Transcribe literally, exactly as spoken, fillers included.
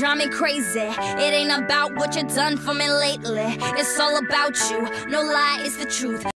drive me crazy. It ain't about what you done for me lately. It's all about you, no lie, it's the truth.